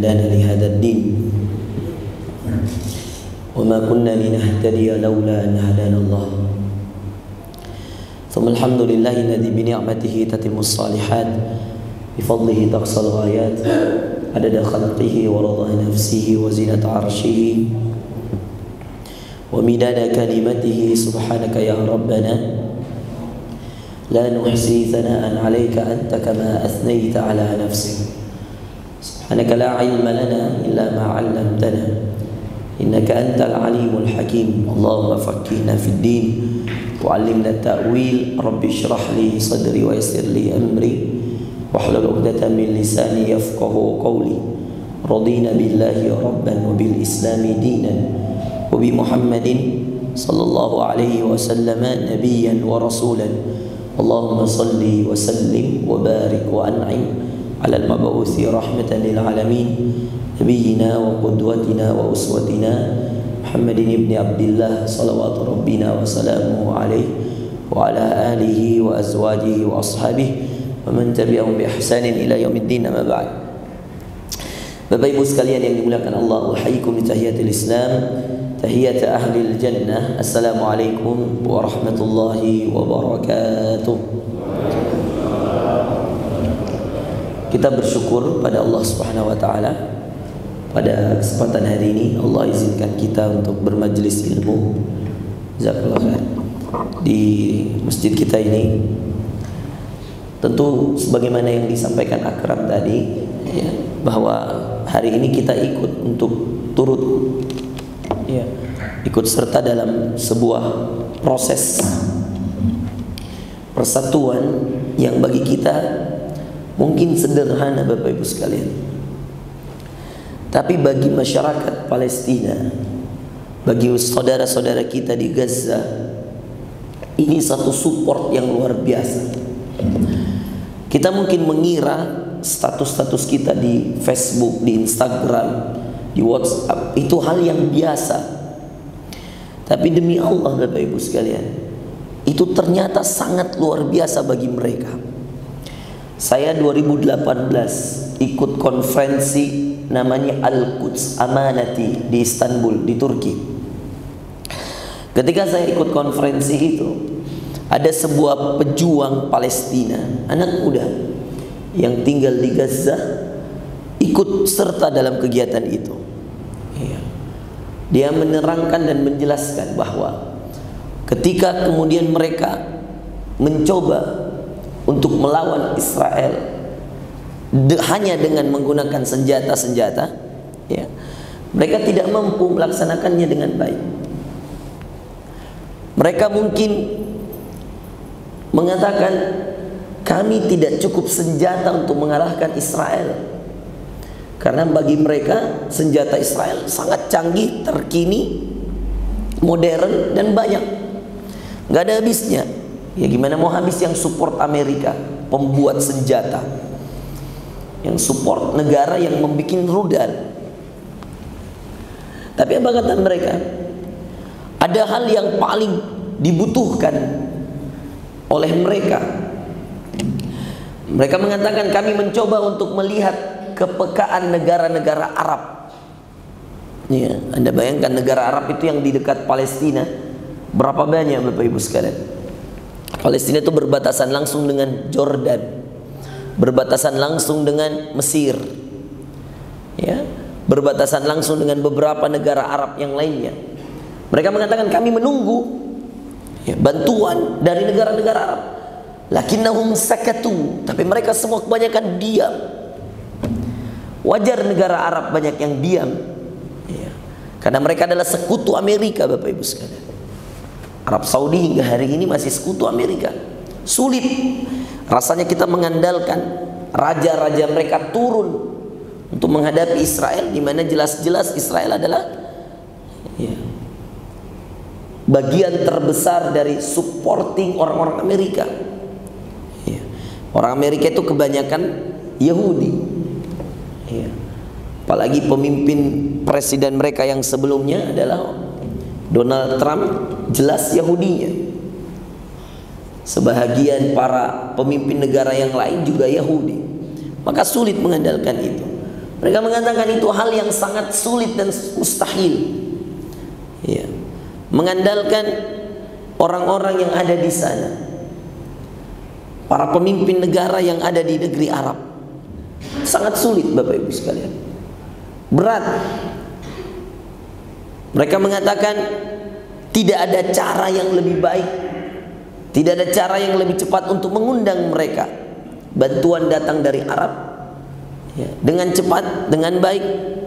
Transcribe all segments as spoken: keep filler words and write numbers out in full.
هدانا لهذا الدين وما كنا لنهتدي لولا أن هدانا الله ثم الحمد لله الذي بنعمته تتم الصالحات بفضله تقصى الغايات عدد خلقه ورضا نفسه وزنة عرشه ومداد كلمته سبحانك يا ربنا لا نحصي ثناء عليك أنت كما أثنيت على نفسك سبحانك لا علم لنا إلا ما علمتنا إنك أنت العليم الحكيم اللهم فقهنا في الدين وعلمنا التأويل رب اشرح لي صدري ويسر لي أمري واحلل عقدة من لساني يفقهوا قولي رضينا بالله ربا وبالإسلام دينا وبمحمد صلى الله عليه وسلم نبيا ورسولا اللهم صل وسلم وبارك وأنعم على المبعوث رحمة للعالمين نبينا وقدوتنا وأسوتنا محمد بن عبد الله صلوات ربنا وسلامه عليه وعلى آله وأزواجه وأصحابه ومن تبعهم بإحسان إلى يوم الدين أما بعد. Bapak Ibu sekalian yang dimuliakan Allah, uhayyikum bi tahiyatil Islam, tahiyat ahlil jannah. Assalamualaikum warahmatullahi wabarakatuh. Kita bersyukur pada Allah Subhanahu wa taala pada kesempatan hari ini Allah izinkan kita untuk bermajlis ilmu jazakallahu khair di masjid kita ini. Tentu sebagaimana yang disampaikan Akram tadi ya, bahwa hari ini kita ikut untuk turut ya, ikut serta dalam sebuah proses persatuan yang bagi kita mungkin sederhana Bapak Ibu sekalian, tapi bagi masyarakat Palestina, bagi saudara-saudara kita di Gaza, ini satu support yang luar biasa. Kita mungkin mengira status-status kita di Facebook, di Instagram, di WhatsApp itu hal yang biasa. Tapi demi Allah Bapak Ibu sekalian, itu ternyata sangat luar biasa bagi mereka. Saya dua ribu delapan belas ikut konferensi namanya Al-Quds Amanati di Istanbul, di Turki. Ketika saya ikut konferensi itu, ada sebuah pejuang Palestina, anak muda yang tinggal di Gaza, ikut serta dalam kegiatan itu. Dia menerangkan dan menjelaskan bahwa ketika kemudian mereka mencoba untuk melawan Israel de, hanya dengan menggunakan senjata-senjata, ya, mereka tidak mampu melaksanakannya dengan baik. Mereka mungkin mengatakan kami tidak cukup senjata untuk mengalahkan Israel, karena bagi mereka senjata Israel sangat canggih, terkini, modern dan banyak, nggak ada habisnya. Ya gimana mau habis yang support Amerika, pembuat senjata, yang support negara yang membuat rudal. Tapi apa kata mereka? Ada hal yang paling dibutuhkan oleh mereka. Mereka mengatakan kami mencoba untuk melihat kepekaan negara-negara Arab. Ya, Anda bayangkan negara Arab itu yang di dekat Palestina berapa banyak Bapak Ibu sekalian? Palestina itu berbatasan langsung dengan Jordan, berbatasan langsung dengan Mesir, ya, berbatasan langsung dengan beberapa negara Arab yang lainnya. Mereka mengatakan kami menunggu ya, bantuan dari negara-negara Arab. Lakinnahum sakatu, tapi mereka semua kebanyakan diam. Wajar negara Arab banyak yang diam ya, karena mereka adalah sekutu Amerika Bapak Ibu sekalian. Arab Saudi hingga hari ini masih sekutu Amerika. Sulit rasanya kita mengandalkan raja-raja mereka turun untuk menghadapi Israel, di mana jelas-jelas Israel adalah ya, bagian terbesar dari supporting orang-orang Amerika. Ya. Orang Amerika itu kebanyakan Yahudi. Ya. Apalagi pemimpin presiden mereka yang sebelumnya adalah Donald Trump, jelas Yahudinya. Sebahagian para pemimpin negara yang lain juga Yahudi. Maka sulit mengandalkan itu. Mereka mengatakan itu hal yang sangat sulit dan mustahil. Ya. Mengandalkan orang-orang yang ada di sana, para pemimpin negara yang ada di negeri Arab, sangat sulit Bapak Ibu sekalian. Berat. Mereka mengatakan tidak ada cara yang lebih baik, tidak ada cara yang lebih cepat untuk mengundang mereka. Bantuan datang dari Arab, ya, dengan cepat, dengan baik.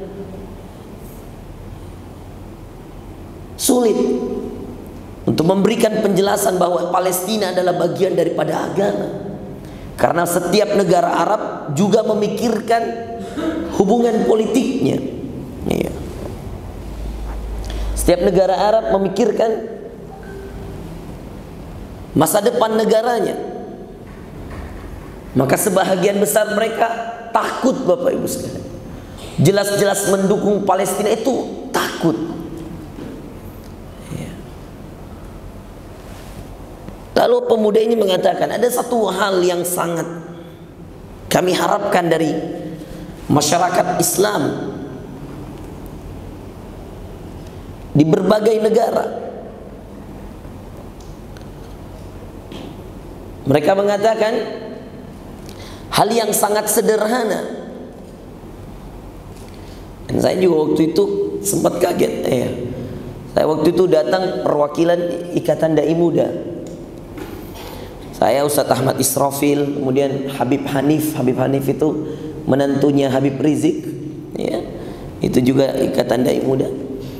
Sulit untuk memberikan penjelasan bahwa Palestina adalah bagian daripada agama, karena setiap negara Arab juga memikirkan hubungan politiknya. Ya. Setiap negara Arab memikirkan masa depan negaranya. Maka sebahagian besar mereka takut Bapak Ibu sekalian. Jelas-jelas mendukung Palestina itu takut. Ya. Lalu pemuda ini mengatakan ada satu hal yang sangat kami harapkan dari masyarakat Islam di berbagai negara. Mereka mengatakan hal yang sangat sederhana. Dan saya juga waktu itu sempat kaget. Ya. Saya waktu itu datang perwakilan Ikatan Dai Muda. Saya Ustadz Ahmad Israfil, kemudian Habib Hanif. Habib Hanif itu menantunya Habib Rizik. Ya. Itu juga Ikatan Dai Muda.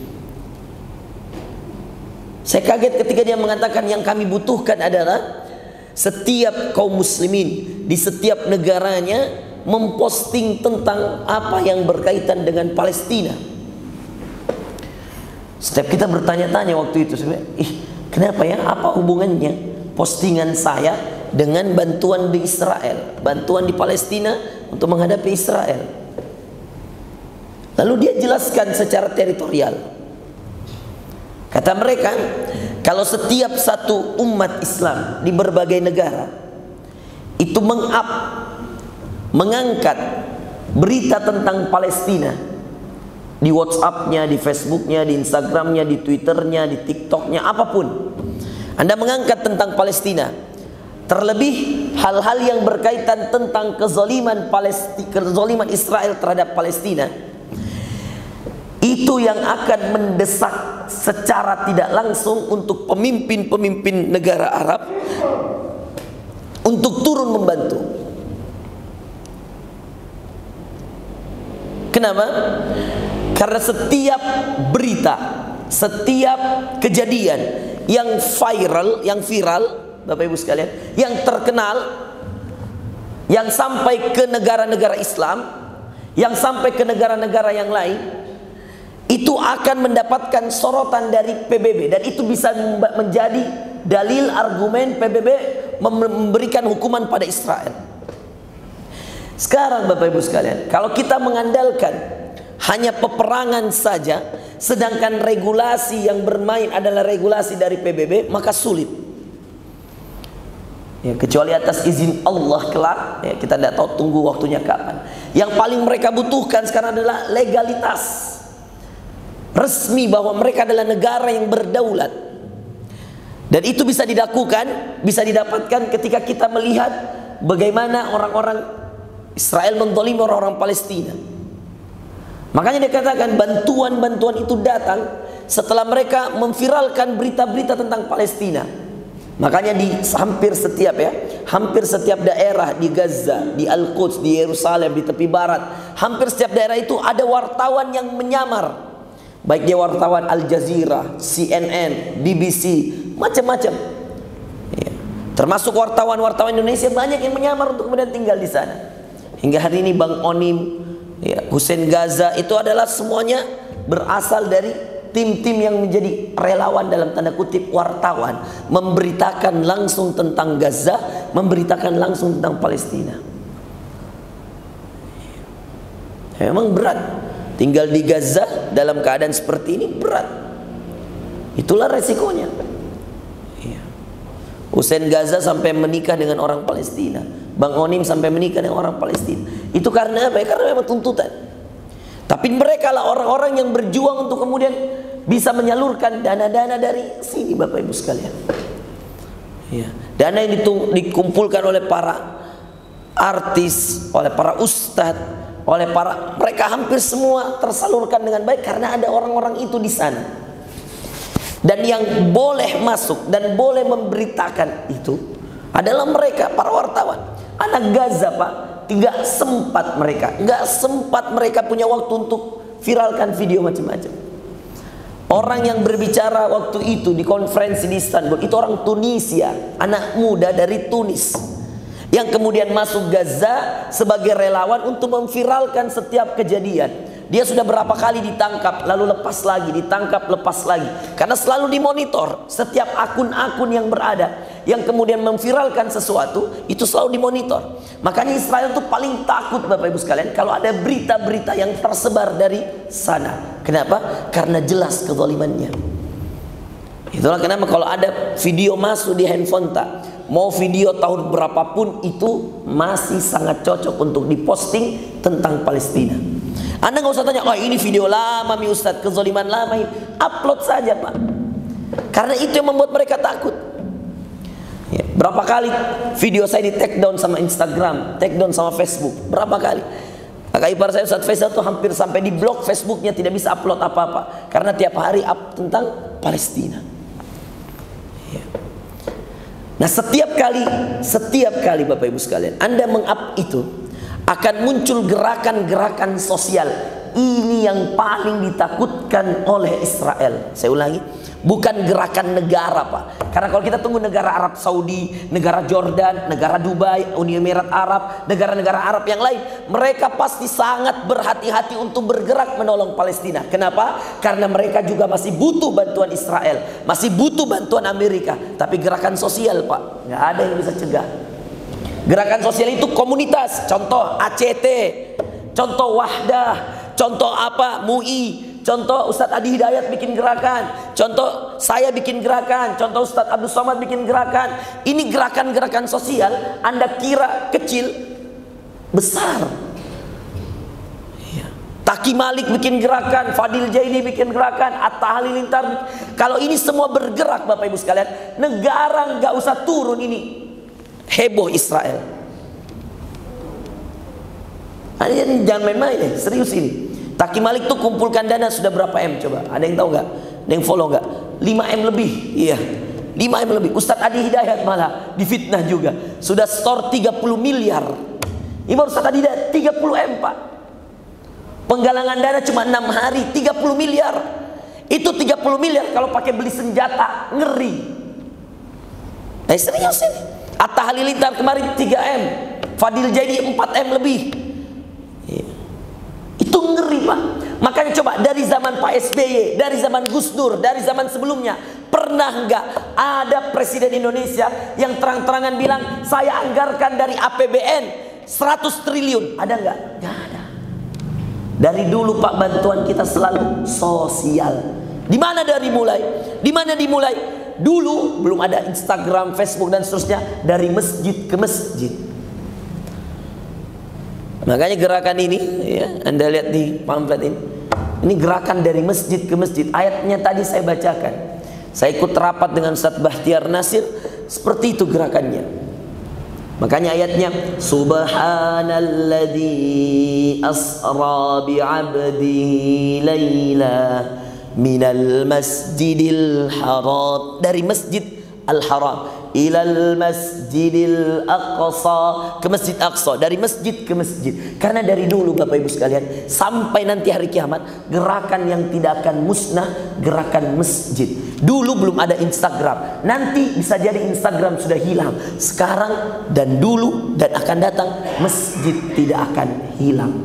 Saya kaget ketika dia mengatakan yang kami butuhkan adalah setiap kaum muslimin di setiap negaranya memposting tentang apa yang berkaitan dengan Palestina. Setiap kita bertanya-tanya waktu itu, ih, kenapa ya? Apa hubungannya postingan saya dengan bantuan di Israel, bantuan di Palestina untuk menghadapi Israel? Lalu dia jelaskan secara teritorial. Kata mereka, kalau setiap satu umat Islam di berbagai negara itu meng-up, mengangkat berita tentang Palestina di WhatsApp-nya, di Facebook-nya, di Instagram-nya, di Twitter-nya, di TikTok-nya, apapun, Anda mengangkat tentang Palestina, terlebih hal-hal yang berkaitan tentang kezaliman Palestina, kezaliman Israel terhadap Palestina, itu yang akan mendesak secara tidak langsung untuk pemimpin-pemimpin negara Arab untuk turun membantu. Kenapa? Karena setiap berita, setiap kejadian yang viral, yang viral, Bapak Ibu sekalian, yang terkenal, yang sampai ke negara-negara Islam, yang sampai ke negara-negara yang lain, itu akan mendapatkan sorotan dari P B B, dan itu bisa menjadi dalil argumen P B B memberikan hukuman pada Israel. Sekarang Bapak Ibu sekalian, kalau kita mengandalkan hanya peperangan saja, sedangkan regulasi yang bermain adalah regulasi dari P B B, maka sulit. Ya, kecuali atas izin Allah kelak, ya, kita tidak tahu tunggu waktunya kapan. Yang paling mereka butuhkan sekarang adalah legalitas resmi bahwa mereka adalah negara yang berdaulat, dan itu bisa dilakukan, bisa didapatkan ketika kita melihat bagaimana orang-orang Israel menzalimi orang-orang Palestina. Makanya dikatakan bantuan-bantuan itu datang setelah mereka memviralkan berita-berita tentang Palestina. Makanya di hampir setiap ya, hampir setiap daerah di Gaza, di Al-Quds, di Yerusalem, di tepi barat, hampir setiap daerah itu ada wartawan yang menyamar. Baik dia wartawan Al Jazeera, C N N, B B C, macam-macam. Ya. Termasuk wartawan-wartawan Indonesia banyak yang menyamar untuk kemudian tinggal di sana. Hingga hari ini Bang Onim, ya, Hussein Gaza, itu adalah semuanya berasal dari tim-tim yang menjadi relawan dalam tanda kutip wartawan, memberitakan langsung tentang Gaza, memberitakan langsung tentang Palestina. Ya, memang berat. Tinggal di Gaza dalam keadaan seperti ini berat. Itulah resikonya. Ya. Hussein Gaza sampai menikah dengan orang Palestina. Bang Onim sampai menikah dengan orang Palestina. Itu karena apa? Karena memang tuntutan. Tapi mereka lah orang-orang yang berjuang untuk kemudian bisa menyalurkan dana-dana dari sini, Bapak Ibu sekalian. Ya. Dana yang dikumpulkan oleh para artis, oleh para ustadz, oleh para, mereka hampir semua tersalurkan dengan baik karena ada orang-orang itu di sana. Dan yang boleh masuk dan boleh memberitakan itu adalah mereka, para wartawan. Anak Gaza, Pak, tidak sempat mereka, nggak sempat mereka punya waktu untuk viralkan video macam-macam. Orang yang berbicara waktu itu di konferensi di Istanbul itu orang Tunisia, anak muda dari Tunis, yang kemudian masuk Gaza sebagai relawan untuk memviralkan setiap kejadian. Dia sudah berapa kali ditangkap, lalu lepas lagi, ditangkap, lepas lagi. Karena selalu dimonitor setiap akun-akun yang berada, yang kemudian memviralkan sesuatu, itu selalu dimonitor. Makanya Israel itu paling takut, Bapak Ibu sekalian, kalau ada berita-berita yang tersebar dari sana. Kenapa? Karena jelas kezalimannya. Itulah kenapa kalau ada video masuk di handphone tak, mau video tahun berapapun, itu masih sangat cocok untuk diposting tentang Palestina. Anda nggak usah tanya, oh ini video lama mi Ustadz, kezaliman lama ini. Upload saja, Pak. Karena itu yang membuat mereka takut. Ya, berapa kali video saya di take down sama Instagram, take down sama Facebook, berapa kali. Kakak ipar saya Ustadz Faisal tuh hampir sampai di blog Facebooknya, tidak bisa upload apa-apa karena tiap hari up tentang Palestina. Ya. Nah, setiap kali, setiap kali Bapak Ibu sekalian Anda meng-up itu, akan muncul gerakan-gerakan sosial. Ini yang paling ditakutkan oleh Israel. Saya ulangi, bukan gerakan negara, Pak. Karena kalau kita tunggu negara Arab Saudi, negara Jordan, negara Dubai, Uni Emirat Arab, negara-negara Arab yang lain, mereka pasti sangat berhati-hati untuk bergerak menolong Palestina. Kenapa? Karena mereka juga masih butuh bantuan Israel, masih butuh bantuan Amerika. Tapi gerakan sosial, Pak, nggak ada yang bisa cegah. Gerakan sosial itu komunitas, contoh A C T, contoh Wahdah, contoh apa, M U I, contoh Ustadz Adi Hidayat bikin gerakan, contoh saya bikin gerakan, contoh Ustadz Abdul Somad bikin gerakan. Ini gerakan-gerakan sosial, Anda kira kecil, besar. Taki Malik bikin gerakan, Fadil Jaini bikin gerakan, Atta Halilintar. Kalau ini semua bergerak, Bapak Ibu sekalian, negara nggak usah turun ini. Heboh Israel. Ini jangan main-main ya, serius ini. Taki Malik tuh kumpulkan dana sudah berapa M coba? Ada yang tahu nggak? Ada yang follow nggak? lima M lebih. Iya, lima M lebih. Ustadz Adi Hidayat malah difitnah juga. Sudah store tiga puluh miliar. Ini baru Ustadz Adi Hidayat tiga puluh M, Pak. Penggalangan dana cuma enam hari, tiga puluh miliar. Itu tiga puluh miliar kalau pakai beli senjata, ngeri. Eh serius ini. Atta Halilintar kemarin tiga M, Fadil Jaini empat M lebih. Ya. Itu ngeri, Pak. Makanya coba dari zaman Pak S B Y, dari zaman Gus Dur, dari zaman sebelumnya, pernah nggak ada presiden Indonesia yang terang-terangan bilang saya anggarkan dari A P B N seratus triliun? Ada nggak? Nggak ada. Dari dulu, Pak, bantuan kita selalu sosial. Di mana dari mulai? Di mana dimulai? Dulu belum ada Instagram, Facebook dan seterusnya, dari masjid ke masjid. Makanya gerakan ini, ya, Anda lihat di pamflet ini, ini gerakan dari masjid ke masjid. Ayatnya tadi saya bacakan. Saya ikut rapat dengan Ustadz Bahtiar Nasir, seperti itu gerakannya. Makanya ayatnya, Subhanalladzi asra bi'abdihi layla minal masjidil haram, dari masjid al-haram ilal masjidil aqsa, ke masjid aqsa, dari masjid ke masjid. Karena dari dulu, Bapak Ibu sekalian, sampai nanti hari kiamat, gerakan yang tidak akan musnah, gerakan masjid. Dulu belum ada Instagram, nanti bisa jadi Instagram sudah hilang. Sekarang dan dulu dan akan datang, masjid tidak akan hilang.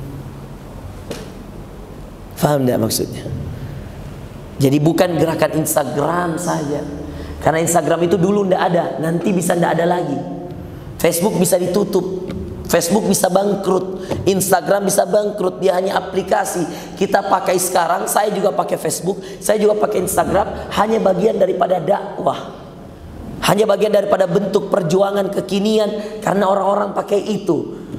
Faham tidak maksudnya? Jadi bukan gerakan Instagram saja. Karena Instagram itu dulu tidak ada, nanti bisa tidak ada lagi. Facebook bisa ditutup, Facebook bisa bangkrut, Instagram bisa bangkrut, dia hanya aplikasi. Kita pakai sekarang, saya juga pakai Facebook, saya juga pakai Instagram, hanya bagian daripada dakwah, hanya bagian daripada bentuk perjuangan kekinian, karena orang-orang pakai itu.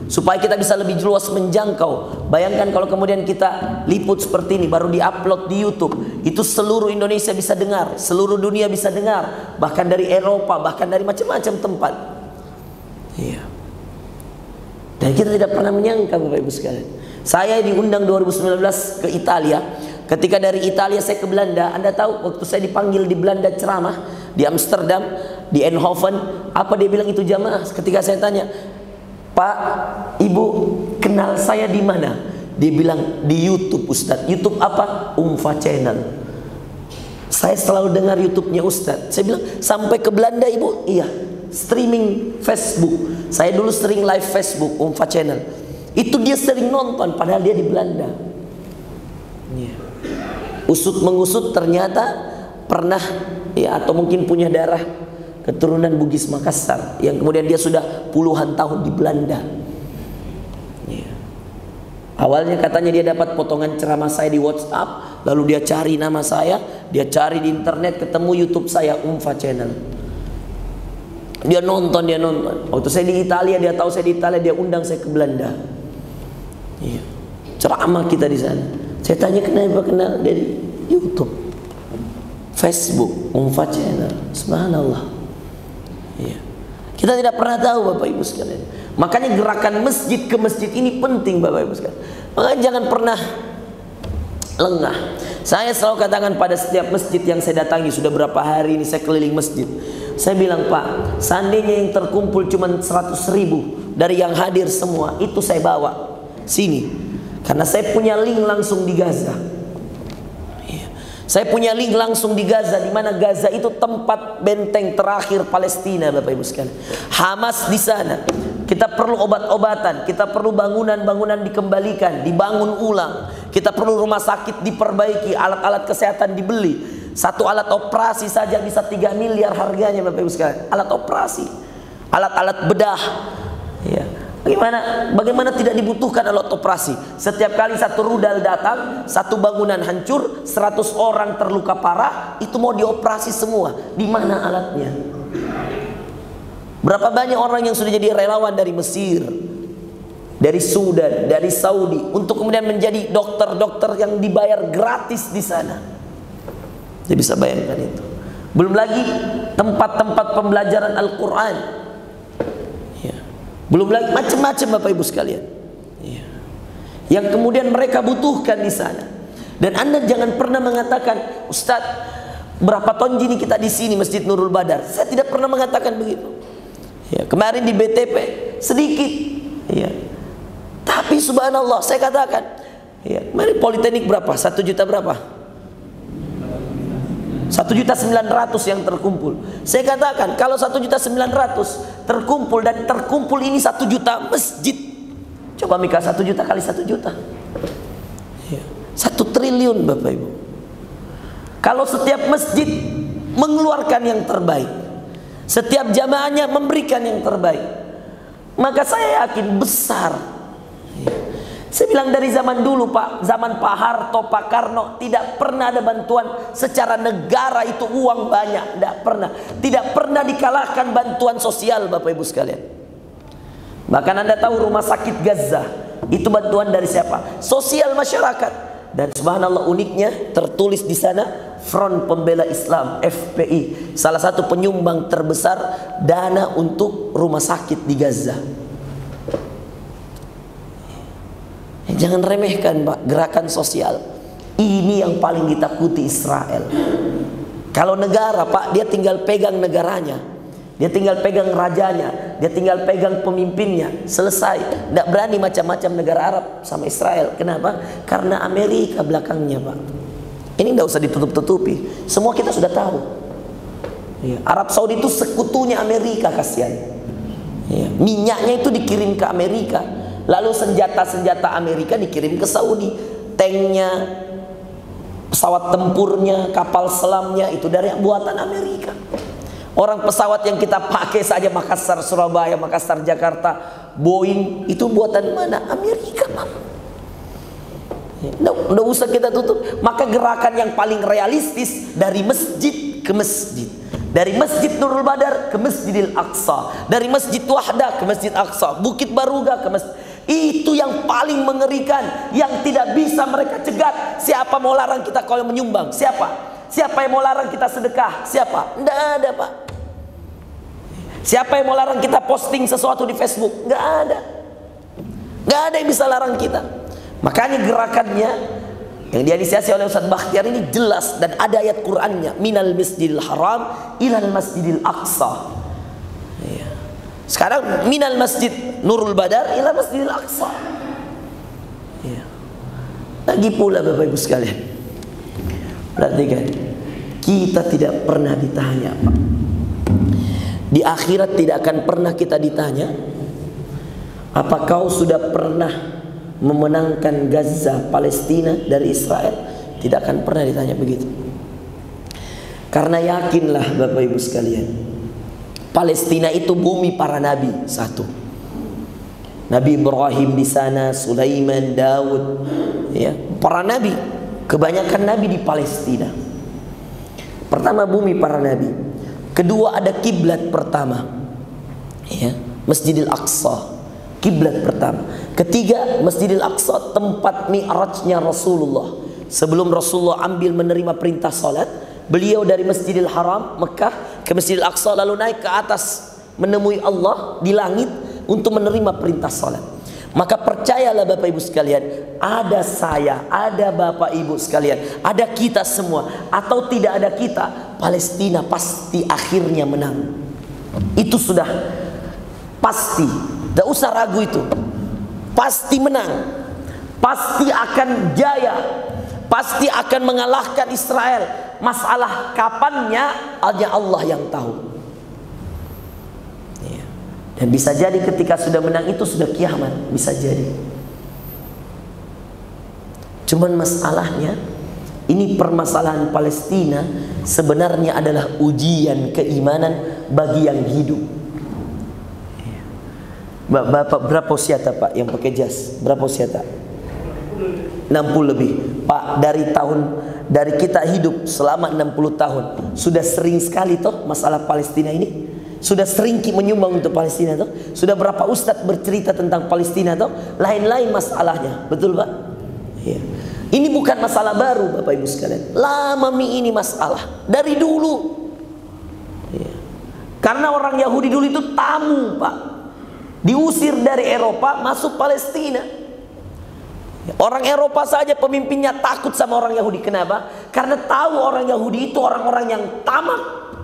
supaya kita bisa lebih luas menjangkau. Bayangkan kalau kemudian kita liput seperti ini baru diupload di YouTube, itu seluruh Indonesia bisa dengar, seluruh dunia bisa dengar, bahkan dari Eropa, bahkan dari macam-macam tempat. Iya. Dan kita tidak pernah menyangka, Bapak Ibu sekalian. Saya diundang dua ribu sembilan belas ke Italia. Ketika dari Italia saya ke Belanda, Anda tahu waktu saya dipanggil di Belanda ceramah di Amsterdam, di Eindhoven, apa dia bilang itu jamaah? Ketika saya tanya, Pak, Ibu kenal saya di mana? Dia bilang di YouTube, Ustadz. YouTube apa? Umfa Channel. Saya selalu dengar YouTube-nya Ustadz. Saya bilang, sampai ke Belanda Ibu? Iya, streaming Facebook. Saya dulu sering live Facebook, Umfa Channel. Itu dia sering nonton, padahal dia di Belanda. Yeah. Usut mengusut ternyata pernah, ya, atau mungkin punya darah keturunan Bugis Makassar, yang kemudian dia sudah puluhan tahun di Belanda. Ya. Awalnya katanya dia dapat potongan ceramah saya di WhatsApp, lalu dia cari nama saya, dia cari di internet, ketemu YouTube saya, Umfa Channel. Dia nonton, dia nonton. Waktu saya di Italia, dia tahu saya di Italia, dia undang saya ke Belanda. Ya. Ceramah kita di sana. Saya tanya kenapa kenal dari YouTube, Facebook, Umfa Channel. Subhanallah. Ya. Kita tidak pernah tahu, Bapak Ibu sekalian. Makanya gerakan masjid ke masjid ini penting, Bapak Ibu sekalian. Makanya jangan pernah lengah. Saya selalu katakan pada setiap masjid yang saya datangi, sudah berapa hari ini saya keliling masjid, saya bilang, Pak, seandainya yang terkumpul cuma seratus ribu dari yang hadir semua, itu saya bawa sini. Karena saya punya link langsung di Gaza. Saya punya link langsung di Gaza, di mana Gaza itu tempat benteng terakhir Palestina, Bapak Ibu sekalian. Hamas di sana. Kita perlu obat-obatan, kita perlu bangunan-bangunan dikembalikan, dibangun ulang. Kita perlu rumah sakit diperbaiki, alat-alat kesehatan dibeli. Satu alat operasi saja bisa tiga miliar harganya, Bapak Ibu sekalian. Alat operasi, alat-alat bedah. Ya. Bagaimana, bagaimana tidak dibutuhkan alat operasi? Setiap kali satu rudal datang, satu bangunan hancur, seratus orang terluka parah, itu mau dioperasi semua. Di mana alatnya? Berapa banyak orang yang sudah jadi relawan dari Mesir, dari Sudan, dari Saudi, untuk kemudian menjadi dokter-dokter yang dibayar gratis di sana. Saya bisa bayangkan itu. Belum lagi tempat-tempat pembelajaran Al-Quran. Belum lagi macam-macam, Bapak Ibu sekalian, ya, yang kemudian mereka butuhkan di sana. Dan Anda jangan pernah mengatakan, Ustadz, berapa ton gini kita di sini Masjid Nurul Badar. Saya tidak pernah mengatakan begitu. Ya, kemarin di B T P sedikit, ya. Tapi subhanallah, saya katakan, ya, kemarin Politeknik berapa? Satu juta berapa? Satu juta sembilan ratus yang terkumpul. Saya katakan kalau satu juta sembilan ratus terkumpul, dan terkumpul ini satu juta masjid. Coba Mika, satu juta kali satu juta, satu triliun, Bapak Ibu. Kalau setiap masjid mengeluarkan yang terbaik, setiap jamaahnya memberikan yang terbaik, maka saya yakin besar. Saya bilang dari zaman dulu, Pak, zaman Pak Harto, Pak Karno, tidak pernah ada bantuan secara negara itu uang banyak, tidak pernah. Tidak pernah dikalahkan bantuan sosial, Bapak Ibu sekalian. Bahkan Anda tahu rumah sakit Gaza, itu bantuan dari siapa? Sosial masyarakat. Dan subhanallah uniknya tertulis di sana Front Pembela Islam, F P I, salah satu penyumbang terbesar dana untuk rumah sakit di Gaza. Jangan remehkan, Pak, gerakan sosial. Ini yang paling ditakuti Israel. Kalau negara, Pak, dia tinggal pegang negaranya, dia tinggal pegang rajanya, dia tinggal pegang pemimpinnya, selesai. Tidak berani macam-macam negara Arab sama Israel. Kenapa? Karena Amerika belakangnya, Pak. Ini tidak usah ditutup-tutupi. Semua kita sudah tahu. Ya, Arab Saudi itu sekutunya Amerika, kasihan. Ya, minyaknya itu dikirim ke Amerika. Lalu senjata-senjata Amerika dikirim ke Saudi. Tanknya, pesawat tempurnya, kapal selamnya, itu dari buatan Amerika. Orang pesawat yang kita pakai saja, Makassar, Surabaya, Makassar, Jakarta, Boeing, itu buatan mana? Amerika, Pak. Nggak usah kita tutup. Maka gerakan yang paling realistis dari masjid ke masjid, Dari Masjid Nurul Badar ke Masjidil Aqsa, dari Masjid Wahdah ke Masjid Aqsa, Bukit Baruga ke Masjid. Itu yang paling mengerikan, yang tidak bisa mereka cegat. Siapa mau larang kita kalau menyumbang? Siapa? Siapa yang mau larang kita sedekah? Siapa? Tidak ada, Pak. Siapa yang mau larang kita posting sesuatu di Facebook? Nggak ada. Nggak ada yang bisa larang kita. Makanya gerakannya yang diinisiasi oleh Ustaz Bakhtiar ini jelas, dan ada ayat Qur'annya, minal masjidil haram ilal masjidil aqsa. Ya. Sekarang minal masjid Nurul Badar ilal masjidil aqsa. Ya. Lagi pula Bapak Ibu sekalian, perhatikan, kita tidak pernah ditanya, Pak. Di akhirat tidak akan pernah kita ditanya, apa kau sudah pernah memenangkan Gaza, Palestina dari Israel? Tidak akan pernah ditanya begitu. Karena yakinlah Bapak Ibu sekalian, Palestina itu bumi para nabi. Satu, Nabi Ibrahim di sana, Sulaiman, Daud, ya, para nabi. Kebanyakan nabi di Palestina. Pertama, bumi para nabi. Kedua, ada kiblat pertama, ya, Masjidil Aqsa, kiblat pertama. Ketiga, Masjidil Aqsa, tempat mi'rajnya Rasulullah. Sebelum Rasulullah ambil menerima perintah salat, beliau dari Masjidil Haram Mekah ke Masjidil Aqsa, lalu naik ke atas menemui Allah di langit untuk menerima perintah salat. Maka percayalah Bapak Ibu sekalian, ada saya, ada Bapak Ibu sekalian, ada kita semua, atau tidak ada kita, Palestina pasti akhirnya menang. Itu sudah pasti, tidak usah ragu itu. Pasti menang, pasti akan jaya, pasti akan mengalahkan Israel. Masalah kapannya hanya Allah yang tahu. Ya. Dan bisa jadi ketika sudah menang itu sudah kiamat, bisa jadi. Cuman masalahnya, ini permasalahan Palestina sebenarnya adalah ujian keimanan bagi yang hidup. Bapak berapa usia Pak yang pakai jas? Berapa usia tak? enam puluh lebih. Pak, dari tahun dari kita hidup selama enam puluh tahun, sudah sering sekali toh masalah Palestina ini. Sudah sering menyumbang untuk Palestina toh. Sudah berapa ustadz bercerita tentang Palestina toh. Lain-lain masalahnya, betul Pak? Ya. Ini bukan masalah baru Bapak Ibu sekalian. Lama ini masalah dari dulu. Ya. Karena orang Yahudi dulu itu tamu Pak. Diusir dari Eropa masuk Palestina. Orang Eropa saja pemimpinnya takut sama orang Yahudi. Kenapa? Karena tahu orang Yahudi itu orang-orang yang tamak,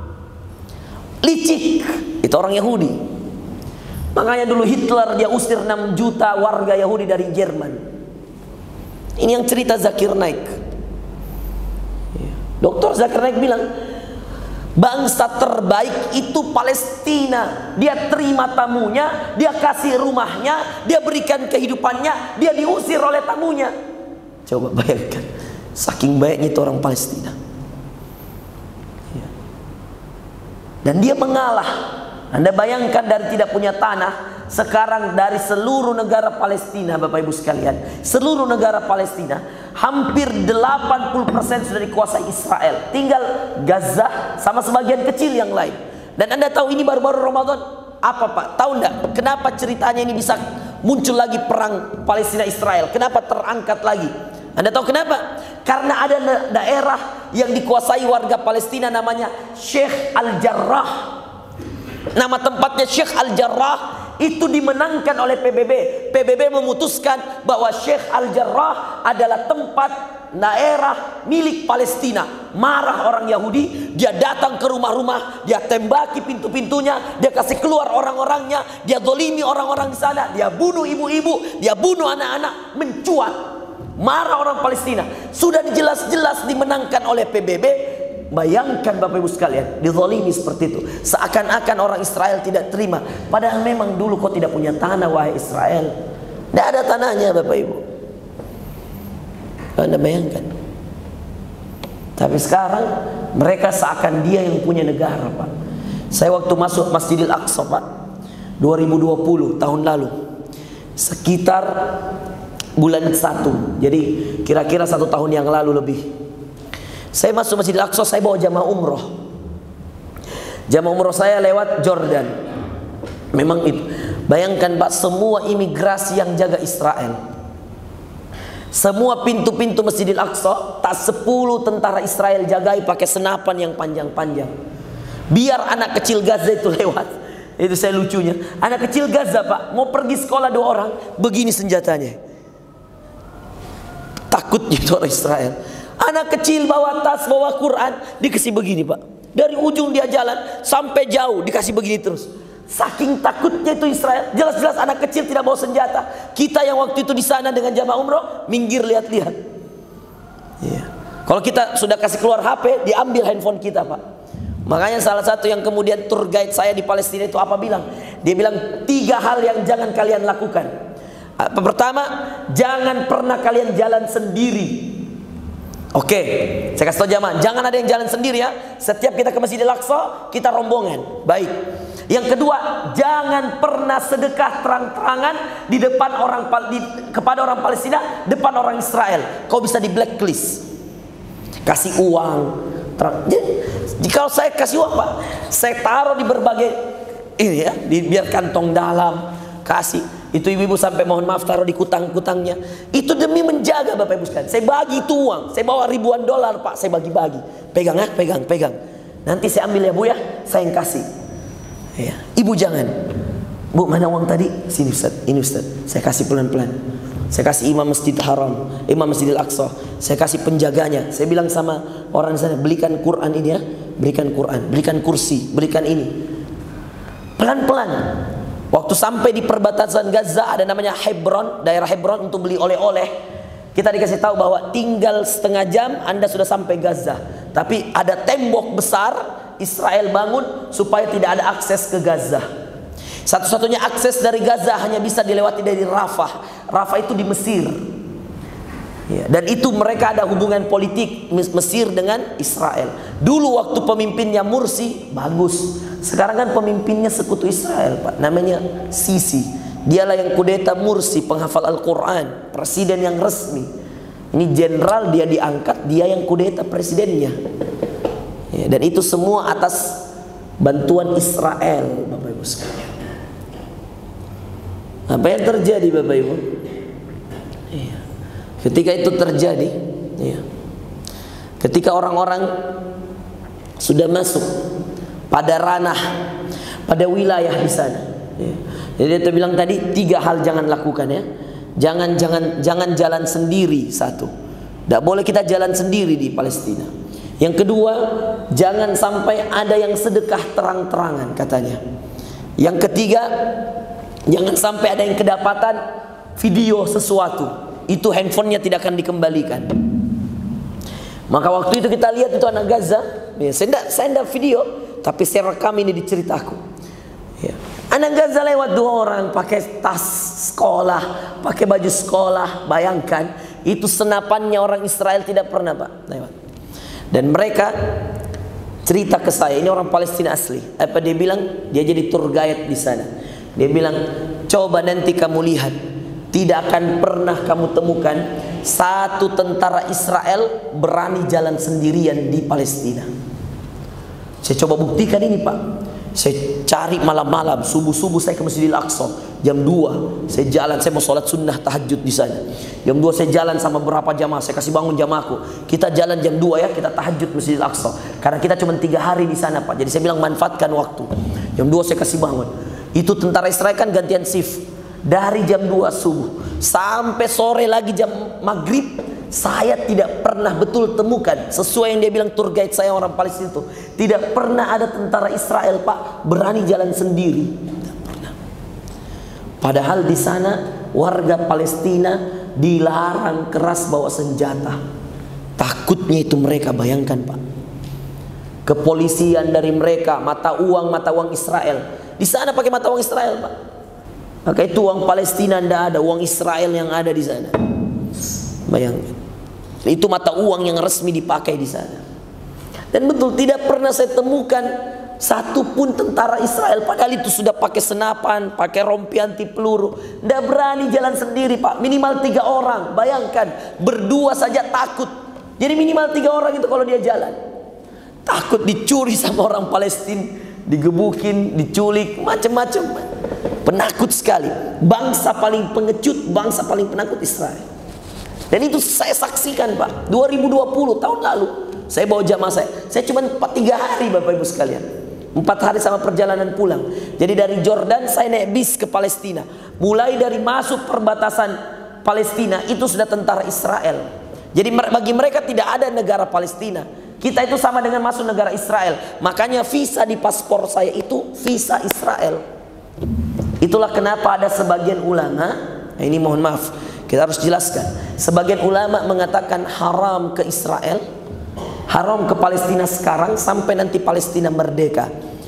licik. Itu orang Yahudi. Makanya dulu Hitler dia usir enam juta warga Yahudi dari Jerman. Ini yang cerita Zakir Naik. Doktor Zakir Naik bilang, bangsa terbaik itu Palestina. Dia terima tamunya, dia kasih rumahnya, dia berikan kehidupannya, dia diusir oleh tamunya. Coba bayangkan, saking baiknya itu orang Palestina. Dan dia mengalah. Anda bayangkan dari tidak punya tanah, sekarang dari seluruh negara Palestina, Bapak Ibu sekalian, seluruh negara Palestina hampir delapan puluh persen sudah dikuasai Israel. Tinggal Gaza sama sebagian kecil yang lain. Dan Anda tahu ini baru-baru Ramadan. Apa Pak? Tahu enggak kenapa ceritanya ini bisa muncul lagi perang Palestina Israel? Kenapa terangkat lagi? Anda tahu kenapa? Karena ada daerah yang dikuasai warga Palestina namanya Sheikh Al-Jarrah. Nama tempatnya Sheikh Al-Jarrah itu dimenangkan oleh P B B. P B B memutuskan bahwa Sheikh Al-Jarrah adalah tempat daerah milik Palestina. Marah orang Yahudi, dia datang ke rumah-rumah, dia tembaki pintu-pintunya, dia kasih keluar orang-orangnya, dia zalimi orang-orang di sana, dia bunuh ibu-ibu, dia bunuh anak-anak, mencuat. Marah orang Palestina. Sudah jelas-jelas dimenangkan oleh P B B. Bayangkan Bapak Ibu sekalian, dizalimi seperti itu. Seakan-akan orang Israel tidak terima. Padahal memang dulu kau tidak punya tanah, wahai Israel. Tidak ada tanahnya Bapak Ibu. Anda bayangkan. Tapi sekarang mereka seakan dia yang punya negara Pak. Saya waktu masuk Masjidil Aqsa Pak, dua ribu dua puluh tahun lalu, sekitar bulan satu. Jadi kira-kira satu tahun yang lalu lebih. Saya masuk Masjidil Aqsa, saya bawa jamaah umroh. Jamaah umroh saya lewat Jordan. Memang itu. Bayangkan Pak, semua imigrasi yang jaga Israel, semua pintu-pintu Masjidil Aqsa, tak sepuluh tentara Israel jagai pakai senapan yang panjang-panjang. Biar anak kecil Gaza itu lewat. Itu saya lucunya. Anak kecil Gaza Pak, mau pergi sekolah dua orang, begini senjatanya. Takutnya itu orang Israel. Anak kecil bawa tas, bawa Quran, dikasih begini Pak. Dari ujung dia jalan sampai jauh dikasih begini terus. Saking takutnya itu Israel. Jelas-jelas anak kecil tidak bawa senjata. Kita yang waktu itu di sana dengan jamaah umroh, minggir lihat-lihat. Iya. Kalau kita sudah kasih keluar H P, diambil handphone kita Pak. Makanya salah satu yang kemudian tour guide saya di Palestina itu apa bilang? Dia bilang tiga hal yang jangan kalian lakukan. Pertama, jangan pernah kalian jalan sendiri. Oke, saya kasih tahu jamaah, jangan ada yang jalan sendiri ya. Setiap kita ke Masjidil Aqsa, kita rombongan. Baik. Yang kedua, jangan pernah sedekah terang-terangan di depan orang di, kepada orang Palestina, depan orang Israel. Kau bisa di blacklist. Kasih uang. Terang. Jadi, kalau saya kasih uang Pak, saya taruh di berbagai ini ya, di biar kantong dalam, kasih. Itu ibu-ibu sampai mohon maaf taruh di kutang-kutangnya. Itu demi menjaga Bapak Ibu sekalian. Saya bagi itu uang, saya bawa ribuan dolar Pak, saya bagi-bagi. Pegang ya, pegang, pegang. Nanti saya ambil ya Bu ya, saya yang kasih. Ya. Ibu jangan. Bu, mana uang tadi? Sini Ustaz, ini Ustaz. Saya kasih pelan-pelan. Saya kasih imam Masjid Haram, imam Masjidil Aqsa. Saya kasih penjaganya. Saya bilang sama orang di sana, belikan Quran ini ya, berikan Quran, berikan kursi, berikan ini. Pelan-pelan. Waktu sampai di perbatasan Gaza ada namanya Hebron, daerah Hebron untuk beli oleh-oleh. Kita dikasih tahu bahwa tinggal setengah jam Anda sudah sampai Gaza. Tapi ada tembok besar Israel bangun supaya tidak ada akses ke Gaza. Satu-satunya akses dari Gaza hanya bisa dilewati dari Rafah. Rafah itu di Mesir. Ya, dan itu mereka ada hubungan politik Mesir dengan Israel. Dulu waktu pemimpinnya Mursi bagus. Sekarang kan pemimpinnya sekutu Israel Pak. Namanya Sisi. Dialah yang kudeta Mursi, penghafal Al-Quran, presiden yang resmi. Ini jenderal, dia diangkat, dia yang kudeta presidennya. Ya, dan itu semua atas bantuan Israel Bapak Ibu sekalian. Apa yang terjadi Bapak Ibu? Iya. Ketika itu terjadi, iya. Ketika orang-orang sudah masuk pada ranah, pada wilayah di sana, iya. Jadi dia bilang tadi tiga hal jangan lakukan ya. Jangan jangan jangan jalan sendiri satu. Tidak boleh kita jalan sendiri di Palestina. Yang kedua, jangan sampai ada yang sedekah terang-terangan katanya. Yang ketiga, jangan sampai ada yang kedapatan video sesuatu, itu handphonenya tidak akan dikembalikan. Maka waktu itu kita lihat itu anak Gaza, ya, saya tidak saya tidak video, tapi saya rekam ini di ceritaku. Ya. Anak Gaza lewat dua orang pakai tas sekolah, pakai baju sekolah. Bayangkan itu senapannya orang Israel tidak pernah Pak lewat. Dan mereka cerita ke saya, ini orang Palestina asli. Apa dia bilang? Dia jadi tour guide di sana. Dia bilang, coba nanti kamu lihat, tidak akan pernah kamu temukan satu tentara Israel berani jalan sendirian di Palestina. Saya coba buktikan ini Pak. Saya cari malam-malam, subuh-subuh saya ke Masjidil Aqsa. Jam dua saya jalan, saya mau sholat sunnah tahajud di sana. Jam dua saya jalan sama beberapa jamaah, saya kasih bangun jamaahku. Kita jalan jam dua ya, kita tahajud Masjidil Aqsa. Karena kita cuma tiga hari di sana Pak. Jadi saya bilang manfaatkan waktu. Jam dua saya kasih bangun. Itu tentara Israel kan gantian shift. Dari jam dua subuh sampai sore lagi jam maghrib, saya tidak pernah betul temukan, sesuai yang dia bilang tour guide saya orang Palestina itu, tidak pernah ada tentara Israel Pak berani jalan sendiri. Tidak pernah. Padahal di sana warga Palestina dilarang keras bawa senjata. Takutnya itu mereka, bayangkan Pak. Kepolisian dari mereka, mata uang mata uang Israel. Di sana pakai mata uang Israel Pak. Maka itu uang Palestina tidak ada, uang Israel yang ada di sana. Bayangkan. Itu mata uang yang resmi dipakai di sana. Dan betul tidak pernah saya temukan satu pun tentara Israel, padahal itu sudah pakai senapan, pakai rompi anti peluru, tidak berani jalan sendiri Pak. Minimal tiga orang. Bayangkan, berdua saja takut. Jadi minimal tiga orang itu kalau dia jalan. Takut dicuri sama orang Palestina. digebukin, diculik, macam-macam. Penakut sekali. Bangsa paling pengecut, bangsa paling penakut Israel. Dan itu saya saksikan Pak. dua ribu dua puluh tahun lalu, saya bawa jamaah saya. Saya cuma empat tiga hari Bapak Ibu sekalian. Empat hari sama perjalanan pulang. Jadi dari Jordan saya naik bis ke Palestina. Mulai dari masuk perbatasan Palestina itu sudah tentara Israel. Jadi bagi mereka tidak ada negara Palestina. Kita itu sama dengan masuk negara Israel. Makanya visa di paspor saya itu visa Israel. Itulah kenapa ada sebagian ulama, nah ini mohon maaf, kita harus jelaskan. Sebagian ulama mengatakan haram ke Israel, haram ke Palestina sekarang sampai nanti Palestina merdeka.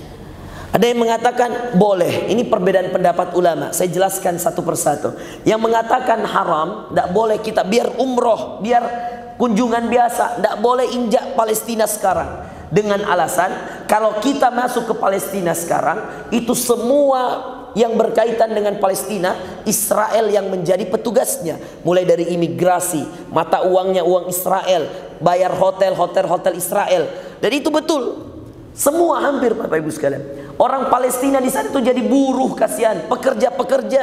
Ada yang mengatakan boleh. Ini perbedaan pendapat ulama. Saya jelaskan satu persatu. Yang mengatakan haram, tidak boleh kita biar umroh, biar kunjungan biasa, tidak boleh injak Palestina sekarang. Dengan alasan kalau kita masuk ke Palestina sekarang, itu semua yang berkaitan dengan Palestina, Israel yang menjadi petugasnya. Mulai dari imigrasi, mata uangnya uang Israel, bayar hotel, hotel-hotel Israel. Dan itu betul. Semua hampir Bapak Ibu sekalian. Orang Palestina di sana itu jadi buruh, kasihan, pekerja-pekerja.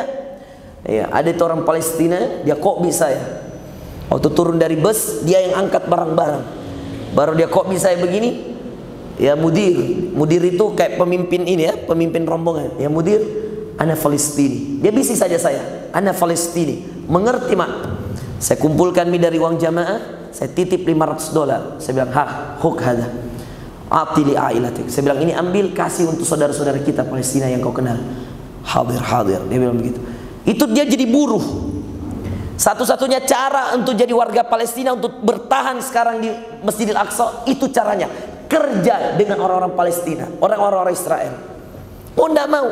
Ya, ada itu orang Palestina, dia kok bisa ya. Waktu turun dari bus, dia yang angkat barang-barang. Baru dia kok bisa ya begini. Ya mudir, mudir itu kayak pemimpin ini ya, pemimpin rombongan. Ya mudir, ana Palestini. Dia bisik saja saya, ana Palestini. Mengerti mak? Saya kumpulkan mi dari uang jamaah, saya titip lima ratus dolar. Saya bilang, "Hak, huk hada. Ati li ailatik." Saya bilang, "Ini ambil kasih untuk saudara-saudara kita Palestina yang kau kenal." Hadir, hadir. Dia bilang begitu. Itu dia jadi buruh. Satu-satunya cara untuk jadi warga Palestina untuk bertahan sekarang di Masjidil Aqsa itu caranya kerja dengan orang-orang Palestina, orang-orang Israel. Oh tidak mau.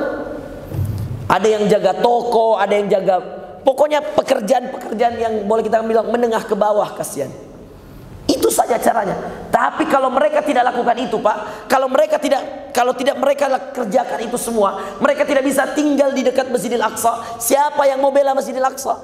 Ada yang jaga toko, ada yang jaga, pokoknya pekerjaan-pekerjaan yang boleh kita bilang menengah ke bawah, kasihan. Itu saja caranya. Tapi kalau mereka tidak lakukan itu Pak, kalau mereka tidak, kalau tidak mereka kerjakan itu semua, mereka tidak bisa tinggal di dekat Masjidil Aqsa. Siapa yang mau bela Masjidil Aqsa?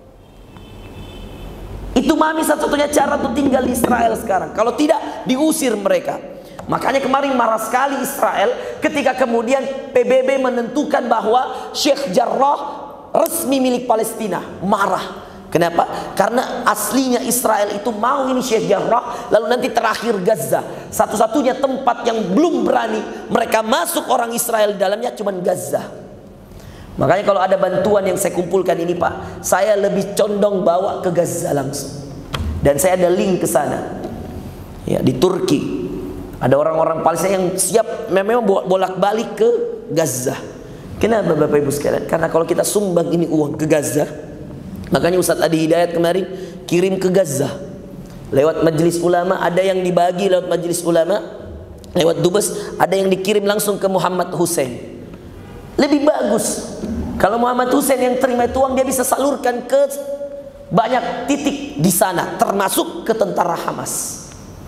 Itu mami satu-satunya cara untuk tinggal di Israel sekarang. Kalau tidak, diusir mereka. Makanya kemarin marah sekali Israel ketika kemudian P B B menentukan bahwa Sheikh Jarrah resmi milik Palestina. Marah. Kenapa? Karena aslinya Israel itu mau ini Sheikh Jarrah, lalu nanti terakhir Gaza. Satu-satunya tempat yang belum berani mereka masuk orang Israel di dalamnya cuma Gaza. Makanya kalau ada bantuan yang saya kumpulkan ini Pak, saya lebih condong bawa ke Gaza langsung. Dan saya ada link ke sana. Ya, di Turki. Ada orang-orang Palestina yang siap memang bolak-balik ke Gaza. Kenapa Bapak Ibu sekalian? Karena kalau kita sumbang ini uang ke Gaza, makanya Ustadz Adi Hidayat kemarin kirim ke Gaza. Lewat majelis ulama, ada yang dibagi lewat majelis ulama, lewat dubes, ada yang dikirim langsung ke Muhammad Hussein. Lebih bagus. Kalau Muhammad Hussein yang terima itu uang, dia bisa salurkan ke banyak titik di sana, termasuk ke tentara Hamas.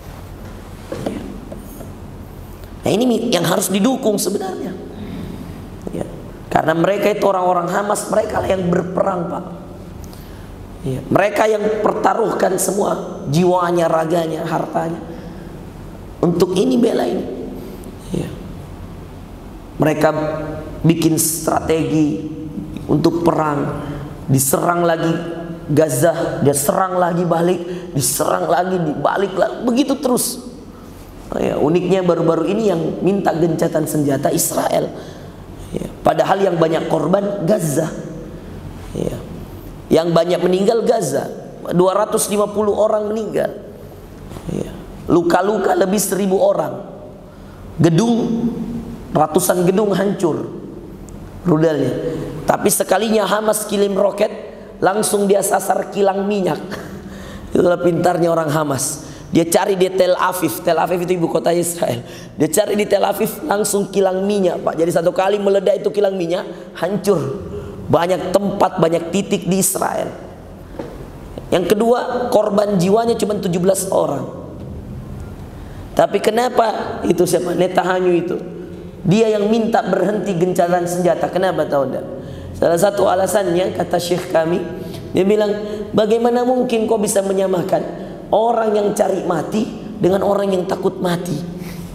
Nah ini yang harus didukung sebenarnya. Ya. Karena mereka itu orang-orang Hamas, mereka lah yang berperang Pak. Ya. Mereka yang pertaruhkan semua jiwanya, raganya, hartanya untuk ini bela ini. Ya. Mereka bikin strategi untuk perang, diserang lagi Gaza, dia serang lagi balik, diserang lagi, dibalik lagi, begitu terus. Ya, uniknya baru-baru ini yang minta gencatan senjata Israel. Ya, padahal yang banyak korban Gaza. Ya, yang banyak meninggal Gaza, dua ratus lima puluh orang meninggal. Ya, luka-luka lebih seribu orang. Gedung, ratusan gedung hancur rudalnya. Tapi sekalinya Hamas kirim roket, langsung dia sasar kilang minyak. Itulah pintarnya orang Hamas. Dia cari di Tel Aviv. Tel Aviv itu ibu kota Israel. Dia cari di Tel Aviv, langsung kilang minyak Pak. Jadi satu kali meledak itu kilang minyak, hancur. Banyak tempat, banyak titik di Israel. Yang kedua, korban jiwanya cuma tujuh belas orang. Tapi kenapa itu siapa? Netanyahu itu, dia yang minta berhenti gencatan senjata. Kenapa tahu enggak? Salah satu alasannya, kata Syekh kami, dia bilang, bagaimana mungkin kau bisa menyamakan orang yang cari mati dengan orang yang takut mati?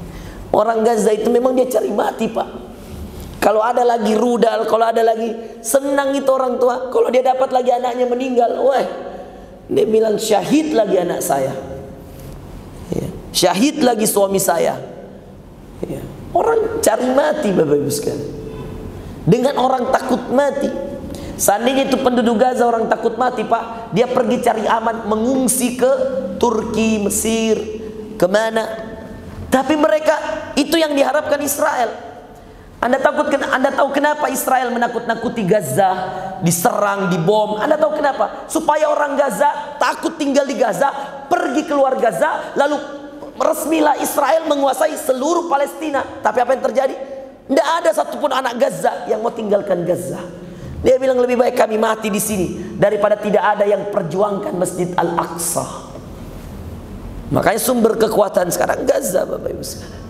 Orang Gaza itu memang dia cari mati, Pak. Kalau ada lagi rudal, kalau ada lagi, senang itu orang tua. Kalau dia dapat lagi anaknya meninggal, wah, dia bilang syahid lagi anak saya, ya, syahid lagi suami saya, ya. Orang cari mati, Bapak Ibu sekalian. Dengan orang takut mati. Seandainya itu penduduk Gaza orang takut mati, Pak, dia pergi cari aman, mengungsi ke Turki, Mesir, kemana. Tapi mereka, itu yang diharapkan Israel. Anda takut, Anda tahu kenapa Israel menakut-nakuti Gaza, diserang, dibom? Anda tahu kenapa? Supaya orang Gaza takut tinggal di Gaza, pergi keluar Gaza, lalu resmilah Israel menguasai seluruh Palestina. Tapi apa yang terjadi? Tidak ada satupun anak Gaza yang mau tinggalkan Gaza. Dia bilang lebih baik kami mati di sini daripada tidak ada yang perjuangkan Masjid Al-Aqsa. Makanya sumber kekuatan sekarang Gaza, Bapak Ibu sekalian.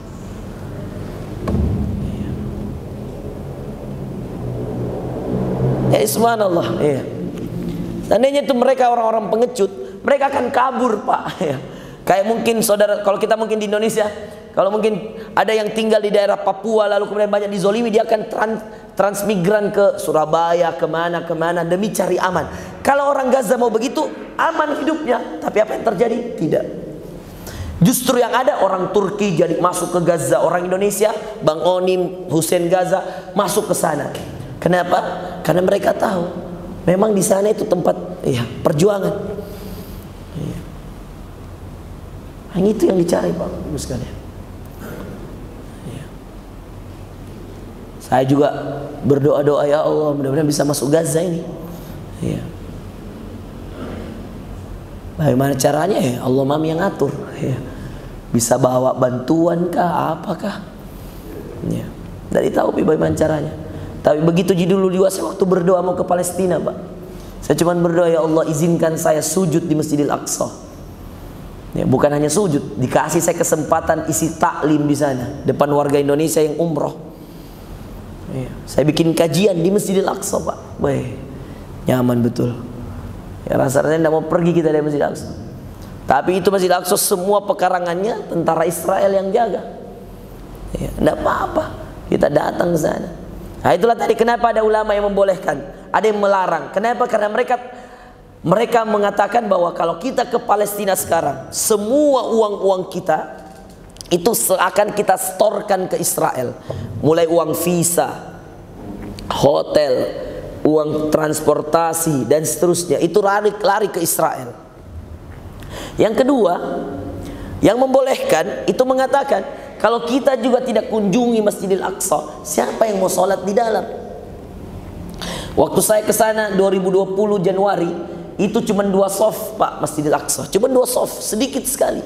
Ya subhanallah, ya. Seandainya itu mereka orang-orang pengecut, mereka akan kabur, Pak. Ya. Kayak mungkin saudara, kalau kita mungkin di Indonesia, kalau mungkin ada yang tinggal di daerah Papua lalu kemudian banyak dizolimi, dia akan trans, transmigran ke Surabaya, kemana kemana demi cari aman. Kalau orang Gaza mau begitu, aman hidupnya. Tapi apa yang terjadi? Tidak. Justru yang ada orang Turki jadi masuk ke Gaza, orang Indonesia, Bang Onim, Hussein Gaza masuk ke sana. Kenapa? Karena mereka tahu memang di sana itu tempat, ya, perjuangan. Ya. Yang itu yang dicari, Pak Ibu sekalian. Ya. Saya juga berdoa-doa, ya Allah, mudah-mudahan bisa masuk Gaza ini. Ya. Bagaimana caranya? Ya Allah mami yang atur, ya. Bisa bawa bantuan kah, apakah, ya. Dari tahu bagaimana caranya. Tapi begitu dulu juga saya waktu berdoa mau ke Palestina, Pak, saya cuma berdoa, ya Allah izinkan saya sujud di Masjidil Aqsa, ya. Bukan hanya sujud, dikasih saya kesempatan isi taklim di sana depan warga Indonesia yang umroh, ya. Saya bikin kajian di Masjidil Aqsa, Pak. Weh, nyaman betul. Ya, rasanya tidak mau pergi kita dari Masjid Al-Aqsa. Tapi itu Masjid Al-Aqsa semua pekarangannya tentara Israel yang jaga. Ya, tidak apa-apa, kita datang ke sana. Nah itulah tadi kenapa ada ulama yang membolehkan, ada yang melarang. Kenapa? Karena mereka mereka mengatakan bahwa kalau kita ke Palestina sekarang, semua uang-uang kita itu akan kita setorkan ke Israel. Mulai uang visa, hotel, uang transportasi dan seterusnya, itu lari, lari ke Israel. Yang kedua, yang membolehkan itu mengatakan kalau kita juga tidak kunjungi Masjidil Aqsa, siapa yang mau sholat di dalam? Waktu saya ke sana dua ribu dua puluh Januari, itu cuma dua sof, Pak, Masjidil Aqsa, cuma dua sof, sedikit sekali.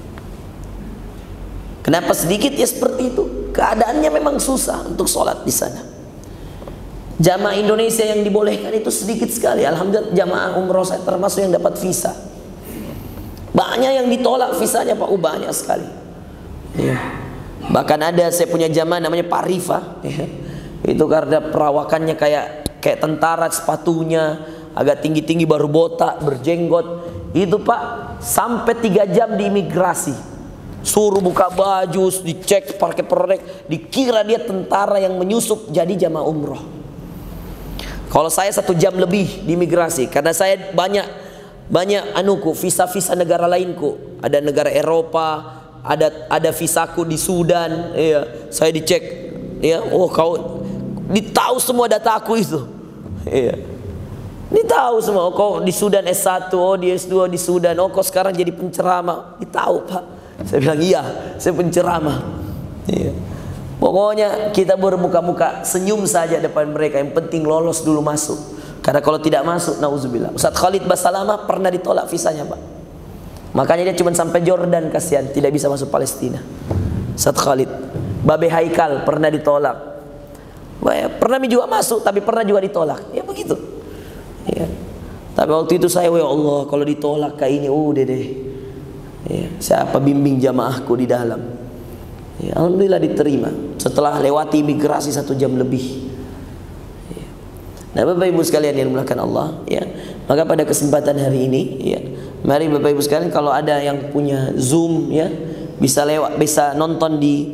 Kenapa sedikit? Ya seperti itu, keadaannya memang susah untuk sholat di sana. Jamaah Indonesia yang dibolehkan itu sedikit sekali. Alhamdulillah jamaah umroh saya termasuk yang dapat visa. Banyak yang ditolak visanya, Pak, oh, banyak sekali. Ya. Bahkan ada saya punya jamaah namanya Pak Rifa, ya. Itu karena perawakannya kayak kayak tentara, sepatunya agak tinggi-tinggi, baru botak, berjenggot. Itu, Pak, sampai tiga jam di imigrasi. Suruh buka baju, dicek pakai protek, dikira dia tentara yang menyusup jadi jamaah umroh. Kalau saya satu jam lebih di imigrasi, karena saya banyak banyak anuku visa-visa negara lainku, ada negara Eropa, ada ada visaku di Sudan, ya. Saya dicek, ya, oh kau ditahu semua dataku itu, ya. Ditahu semua, oh kau di Sudan S satu, oh di S dua di Sudan, oh kau sekarang jadi penceramah, ditahu, Pak. Saya bilang iya, saya penceramah, ya. Pokoknya kita bermuka-muka senyum saja depan mereka, yang penting lolos dulu masuk. Karena kalau tidak masuk, nauzubillah. Ustaz Khalid Basalamah pernah ditolak visanya, Pak. Makanya dia cuma sampai Jordan, kasihan, tidak bisa masuk Palestina. Ustaz Khalid. Babe Haikal pernah ditolak. Pernah juga masuk, tapi pernah juga ditolak. Ya begitu. Ya. Tapi waktu itu saya, ya Allah, kalau ditolak kayak ini, udah deh. Ya. Siapa bimbing jamaahku di dalam? Ya, alhamdulillah diterima. Setelah lewati imigrasi satu jam lebih. Nah, Bapak Ibu sekalian yang dimuliakan Allah, ya. Maka pada kesempatan hari ini, ya, mari Bapak Ibu sekalian kalau ada yang punya Zoom, ya, bisa lewat, bisa nonton di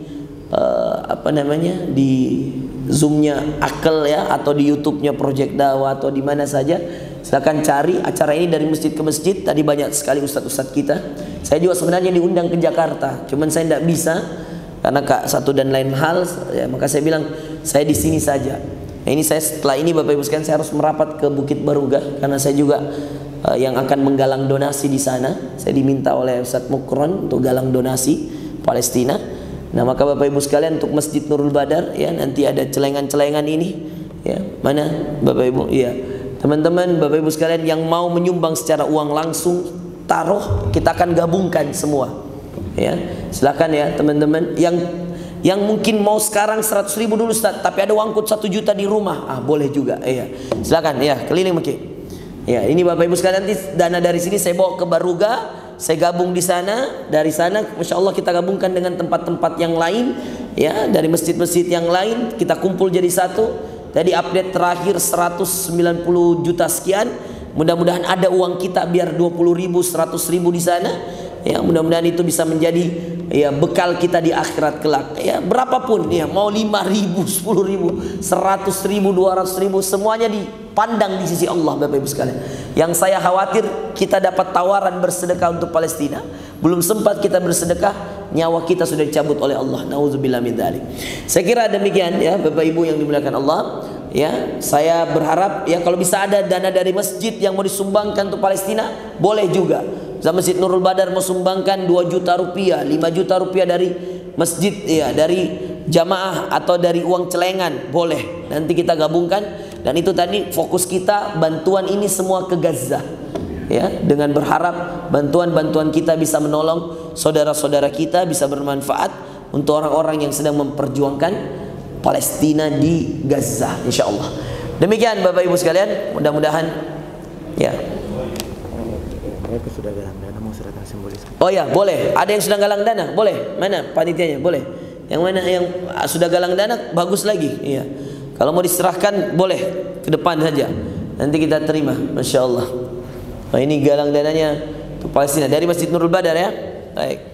uh, apa namanya di Zoom-nya Akel ya, atau di YouTube-nya Project Dakwah, atau di mana saja, silakan cari acara ini dari masjid ke masjid. Tadi banyak sekali ustadz-ustadz kita. Saya juga sebenarnya diundang ke Jakarta, cuman saya tidak bisa karena kak satu dan lain hal ya, maka saya bilang saya di sini saja. Nah, ini saya setelah ini Bapak Ibu sekalian, saya harus merapat ke Bukit Barugah karena saya juga uh, yang akan menggalang donasi di sana. Saya diminta oleh Ustadz Mukron untuk galang donasi Palestina. Nah, maka Bapak Ibu sekalian, untuk Masjid Nurul Badar ya, nanti ada celengan-celengan ini ya. Mana Bapak Ibu? Iya. Teman-teman, Bapak Ibu sekalian yang mau menyumbang secara uang langsung, taruh, kita akan gabungkan semua. Ya. Silakan ya teman-teman yang yang mungkin mau sekarang seratus ribu dulu Ustaz, tapi ada uangku satu juta di rumah, ah boleh juga. Iya. Silakan ya, keliling mungkin. Ya, ini Bapak Ibu sekalian, nanti dana dari sini saya bawa ke Barugah, saya gabung di sana. Dari sana Masya Allah kita gabungkan dengan tempat-tempat yang lain ya, dari masjid-masjid yang lain kita kumpul jadi satu. Tadi update terakhir seratus sembilan puluh juta sekian. Mudah-mudahan ada uang kita biar dua puluh ribu, seratus ribu di sana. Ya, mudah-mudahan itu bisa menjadi ya bekal kita di akhirat kelak. Ya, berapapun ya, mau lima ribu, sepuluh ribu, seratus ribu, dua ratus ribu, semuanya dipandang di sisi Allah Bapak Ibu sekalian. Yang saya khawatir kita dapat tawaran bersedekah untuk Palestina, belum sempat kita bersedekah, nyawa kita sudah dicabut oleh Allah. Nauzubillah min dzalik. Saya kira demikian ya Bapak Ibu yang dimuliakan Allah. Ya, saya berharap ya kalau bisa ada dana dari masjid yang mau disumbangkan untuk Palestina, boleh juga. Masjid Nurul Badar mau sumbangkan dua juta rupiah, lima juta rupiah dari masjid ya, dari jamaah atau dari uang celengan, boleh. Nanti kita gabungkan, dan itu tadi fokus kita bantuan ini semua ke Gaza. Ya, dengan berharap bantuan-bantuan kita bisa menolong saudara-saudara kita, bisa bermanfaat untuk orang-orang yang sedang memperjuangkan Palestina di Gaza, insya Allah. Demikian Bapak Ibu sekalian, mudah-mudahan ya. Mereka sudah galang dana, mau serahkan simbolis. Oh ya, boleh. Ada yang sudah galang dana, boleh. Mana panitianya? Boleh. Yang mana yang sudah galang dana, bagus lagi. Iya. Kalau mau diserahkan, boleh ke depan saja. Nanti kita terima, masya Allah. Nah, ini galang dananya untuk Palestina dari Masjid Nurul Badar ya. Baik.